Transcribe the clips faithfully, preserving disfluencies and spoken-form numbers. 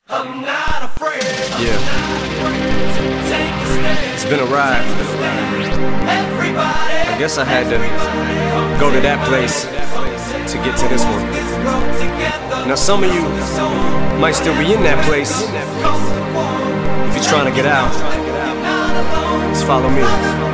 I'm not afraid. Yeah. It's been a ride. I guess I had to go to that place to get to this one. Now some of you might still be in that place. If you're trying to get out, just follow me.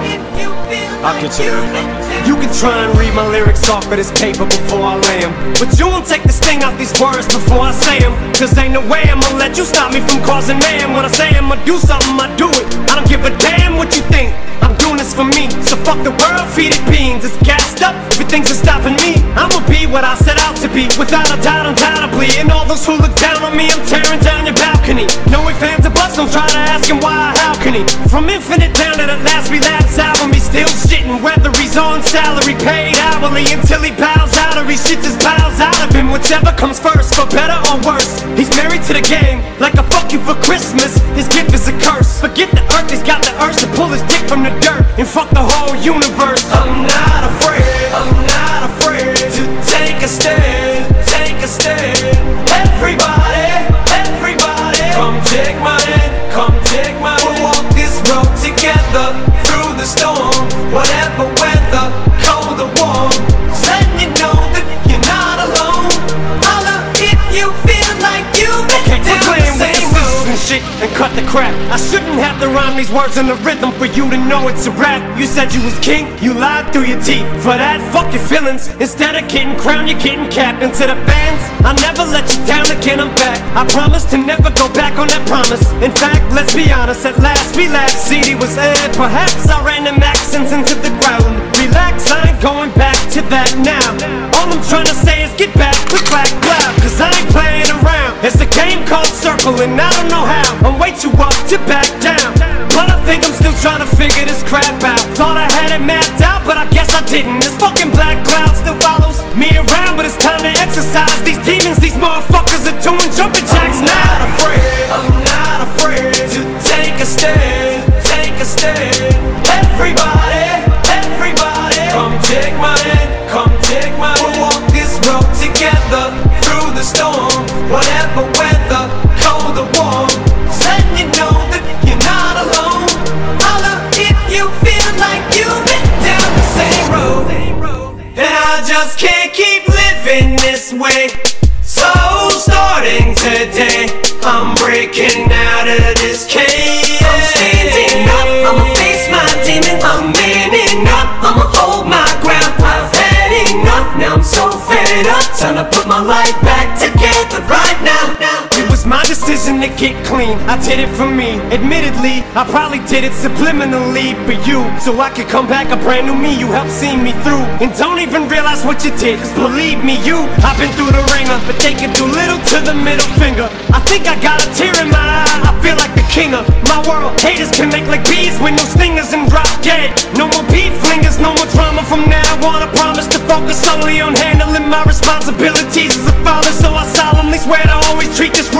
I'll get you there. You can try and read my lyrics off of this paper before I lay them, but you won't take the sting out these words before I say them. Cause ain't no way I'ma let you stop me from causing mayhem. When I say I'ma do something, I do it. I don't give a damn what you think. I'm doing this for me, so fuck the world, feed it beans. It's gassed up, everything's stopping me. I'ma be what I set out to be, without a doubt, undoubtedly. And all those who look down on me, I'm tearing down your balcony. No ifs, ands, or buts, don't try to ask him why or how can he. From Infinite down to the last relapse album, he's still shitting, whether he's on salary, paid hourly, until he bows out or he shits his bowels out of him. Whichever comes first, for better or worse. He's married to the game, like a fuck you for Christmas. His gift is a curse. Forget the earth, he's got the urge to pull his dick from the dirt and fuck the whole universe. I'm not afraid, I'm not afraid to take a stand, take a stand. Everybody, everybody, come take my hand, come take my hand. We'll walk this road together through the storm, whatever weather, cold or warm. Just letting you know that you're not alone. Holla if you feel like you've been down the same road and shit, and cut the crap. I shouldn't have to rhyme these words in the rhythm for you to know it's a rap. You said you was king, you lied through your teeth. For that, fuck your feelings. Instead of getting crowned, you're getting capped. And to the fans, I'll never let you down again, I'm back. I promise to never go back on that promise. In fact, let's be honest, at last we laughed. C D was aired, perhaps I ran them accents into the ground. Relax, I ain't going back to that now. All I'm trying to say is get back, click, clack, clap. Cause I ain't playing around. It's a game called Circle and I don't know how. I'm way too up to back down, but I think I'm still trying to figure this crap out. Thought I had it mapped out, but I guess I didn't. This fucking black cloud still follows me around, but it's time to exercise these demons. These motherfuckers are doing jumping jacks now. I'm not afraid, I'm not afraid to take a stand, take a stand. Everybody, everybody, come take my hand, come take my hand. We'll walk this road together through the storm, whatever weather, cold or warm. Just letting you know that you're not alone. Holla if you feel like you've been down the same road. And I just can't keep living this way. So starting today, I'm breaking out of this cage. I'm standing up, I'ma face my demon. I'm manning up, I'ma hold my ground. I've had enough, now I'm so fed up. Time to put my life back together right now, now. It was my decision to get clean, I did it for me. Admittedly, I probably did it subliminally for you, so I could come back a brand new me. You helped see me through, and don't even realize what you did. Cause believe me, you, I've been through the ringer, but they can do little to the middle finger. I think I got a tear in my eye, I feel like the king of my world. Haters can make like bees with no stingers and drop dead. No more beef flingers, no more drama from now on. I promise to focus solely on handling my responsibilities as a father. So I solemnly swear to always treat this